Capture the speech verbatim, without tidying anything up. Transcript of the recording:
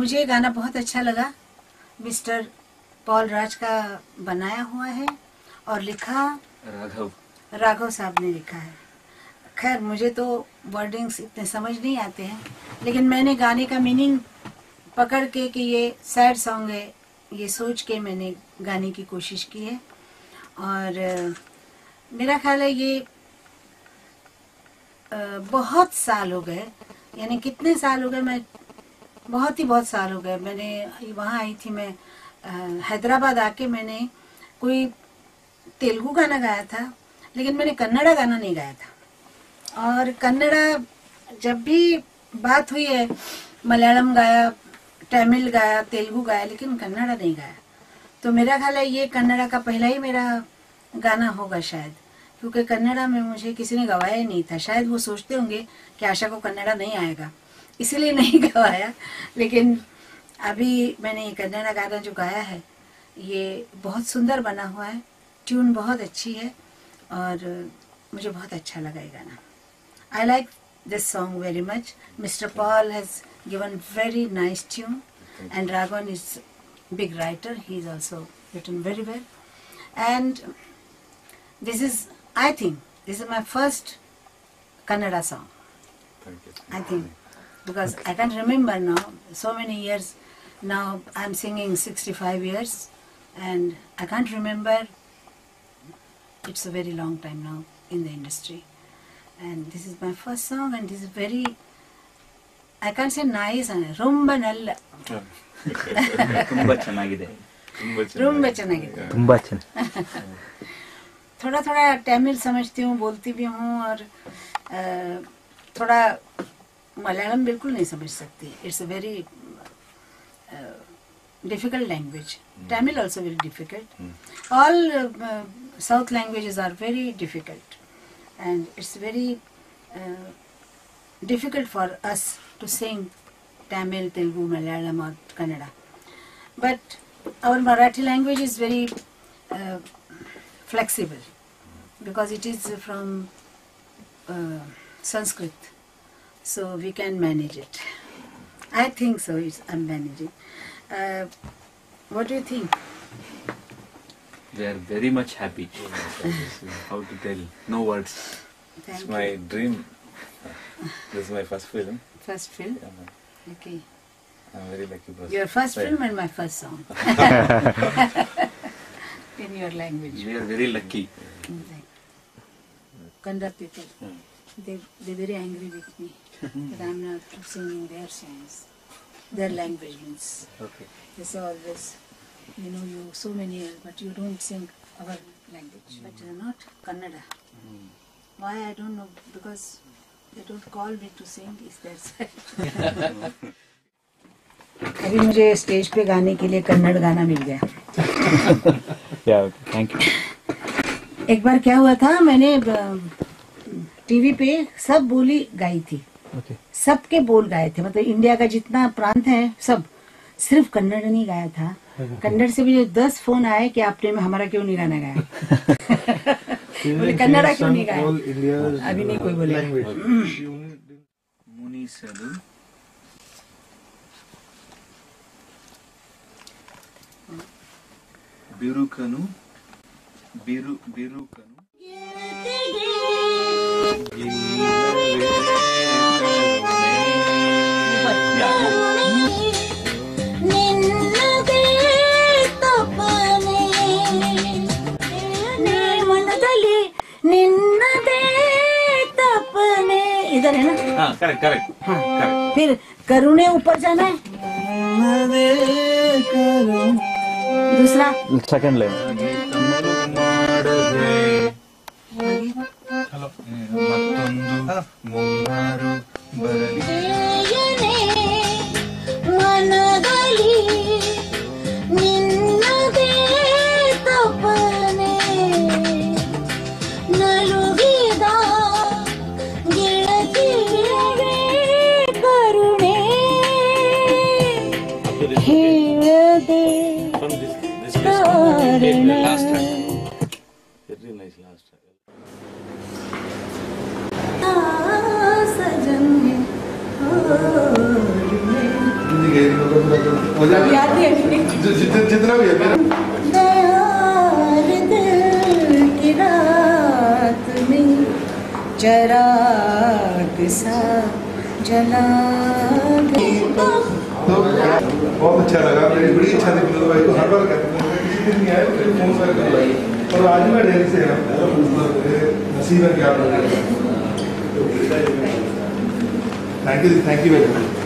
मुझे ये गाना बहुत अच्छा लगा। मिस्टर पॉल राज का बनाया हुआ है और लिखा राघव राघव साहब ने लिखा है। खैर मुझे तो वर्डिंग्स इतने समझ नहीं आते हैं, लेकिन मैंने गाने का मीनिंग पकड़ के कि ये सैड सॉन्ग है, ये सोच के मैंने गाने की कोशिश की है। और मेरा ख्याल है ये बहुत साल हो गए, यानी कितने साल हो गए, मैं बहुत ही बहुत साल हो गए। मैंने वहाँ आई थी, मैं हैदराबाद आके मैंने कोई तेलुगु गाना गाया था, लेकिन मैंने कन्नड़ा गाना नहीं गाया था। और कन्नड़ा जब भी बात हुई है, मलयालम गाया, तमिल गाया, तेलुगु गाया, लेकिन कन्नड़ा नहीं गाया। तो मेरा ख्याल है ये कन्नड़ा का पहला ही मेरा गाना होगा शायद, क्योंकि कन्नड़ा में मुझे किसी ने गवाया ही नहीं था। शायद वो सोचते होंगे कि आशा को कन्नड़ा नहीं आएगा, इसीलिए नहीं गवाया। लेकिन अभी मैंने ये कन्नड़ा गाना जो गाया है ये बहुत सुंदर बना हुआ है, ट्यून बहुत अच्छी है और मुझे बहुत अच्छा लगा ये गाना। I like this song very much. Mister Paul has given very nice tune and Raghavan is big writer. He is also written very well. And this is, I think, this is my first Kannada song. Thank you. I think, because I can't remember now, so many years now, I'm singing sixty-five years, and I can't remember, it's a very long time now in the industry. And this is my first song, and this is very, I can't say nice, romba nalla. ತುಂಬಾ ಚೆನ್ನಾಗಿದೆ, ತುಂಬಾ ಚೆನ್ನಾಗಿದೆ, ತುಂಬಾ ಚೆನ್ನಾಗಿದೆ। थोड़ा थोड़ा तमिल समझती हूँ, बोलती भी हूँ, और थोड़ा मलयालम बिल्कुल नहीं समझ सकती। It's a very difficult language. Tamil also very difficult. All south languages are very difficult and it's very difficult for us to sing Tamil, Telugu, Malayalam or Kannada. But our Marathi language is very uh, flexible because it is from uh, Sanskrit. So we can manage it. I think so, it's, I'm managing. Uh, what do you think? They are very much happy. How to tell? No words. Thank It's you. my dream. This is my first film. First film? Yeah, Okay. I'm very lucky person. Your first Right. film and my first song. In your language. We are very lucky. Kannada people, they they very angry with me that I'm not singing their songs, their language means. Okay. They say always, you know, you so many years, but you don't sing our language. But you're not Kannada. Why I don't know, because they don't call me to sing. Is that अभी मुझे stage पे गाने के लिए कन्नड़ गाना मिल गया। या thank you. एक बार क्या हुआ था, मैंने टीवी पे सब बोली गाई थी। ओके। सबके बोल गाए थे, मतलब इंडिया का जितना प्रांत है सब, सिर्फ कन्नड़ नहीं गाया था। कन्नड़ से भी दस फोन आए कि आपने हमारा क्यों नहीं गाना गाया। बोले कन्नड़ा क्यों नहीं गाया, अभी नहीं कोई बोले। मुनिसलु बिरुकनु बिरु बिरुकनु इधर है ना? हाँ करेक्ट करेक्ट हाँ करेक्ट। फिर करुणे ऊपर जाना है, दूसरा सेकंड लाइन ಮತ್ತೊಂದು ಮುಂಗಾರು ಬರಲಿ ಮನದಲ್ಲಿ ನಿನ್ನದೇ ತಪನೆ ನಲುಗಿದ ಗೆಳತಿಯರೇ ಕರುಣೆ ಹೇಳದೆ ಕಾರಣ सजन है जि- जि- जितना भी है मेरा दयार दिल की रात में चराग सा जला गया। तो बहुत अच्छा लगा, मेरी बड़ी इच्छा थी विनोद भाई को हर बार कहते थे, मैं किसी दिन नहीं आया तो फिर फोन करके बुलाई। और आज मैं दिल्ली से आया, नसीब है क्या। Thank you thank you very much.